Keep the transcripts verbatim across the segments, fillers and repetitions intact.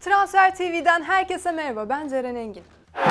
Transfer T V'den herkese merhaba, ben Ceren Engin.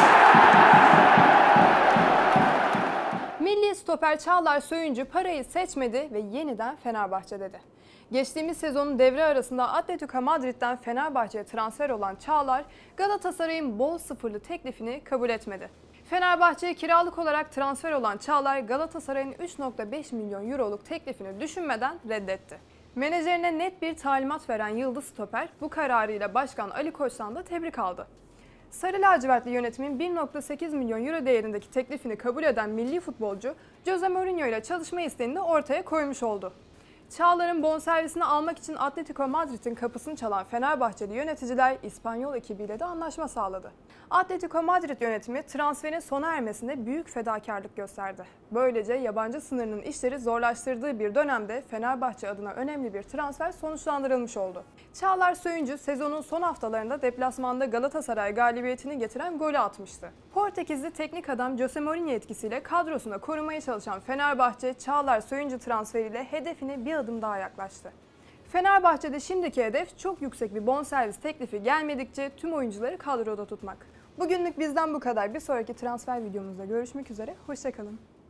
Milli stoper Çağlar Söyüncü parayı seçmedi ve yeniden Fenerbahçe dedi. Geçtiğimiz sezonun devre arasında Atletico Madrid'den Fenerbahçe'ye transfer olan Çağlar, Galatasaray'ın bol sıfırlı teklifini kabul etmedi. Fenerbahçe'ye kiralık olarak transfer olan Çağlar, Galatasaray'ın üç nokta beş milyon euroluk teklifini düşünmeden reddetti. Menajerine net bir talimat veren yıldız stoper bu kararıyla Başkan Ali Koç'tan da tebrik aldı. Sarı lacivertli yönetimin bir nokta sekiz milyon euro değerindeki teklifini kabul eden milli futbolcu, Jose Mourinho ile çalışma isteğini de ortaya koymuş oldu. Çağlar'ın bonservisini almak için Atletico Madrid'in kapısını çalan Fenerbahçeli yöneticiler İspanyol ekibiyle de anlaşma sağladı. Atletico Madrid yönetimi transferin sona ermesinde büyük fedakarlık gösterdi. Böylece yabancı sınırının işleri zorlaştırdığı bir dönemde Fenerbahçe adına önemli bir transfer sonuçlandırılmış oldu. Çağlar Söyüncü sezonun son haftalarında deplasmanda Galatasaray galibiyetini getiren golü atmıştı. Portekizli teknik adam Jose Mourinho etkisiyle kadrosunda korumaya çalışan Fenerbahçe, Çağlar Söyüncü transferiyle hedefine bir adım daha yaklaştı. Fenerbahçe'de şimdiki hedef çok yüksek bir bonservis teklifi gelmedikçe tüm oyuncuları kadroda tutmak. Bugünlük bizden bu kadar. Bir sonraki transfer videomuzda görüşmek üzere. Hoşça kalın.